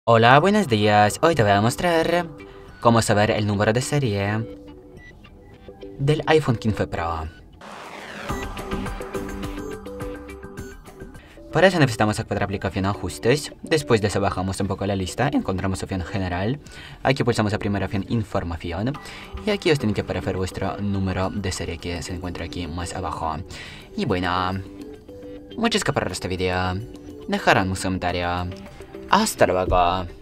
Hola, buenos días. Hoy te voy a mostrar cómo saber el número de serie del iPhone 15 Pro. Para eso necesitamos acceder a aplicación ajustes. Después de eso bajamos un poco la lista, encontramos opción general. Aquí pulsamos la primera opción información. Y aquí os tiene que aparecer vuestro número de serie que se encuentra aquí más abajo. Y bueno, muchas gracias por este vídeo. Dejarán un comentario. Hasta luego.